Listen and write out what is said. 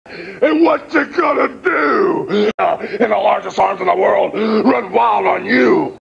And what you gonna do? And the largest arms in the world run wild on you.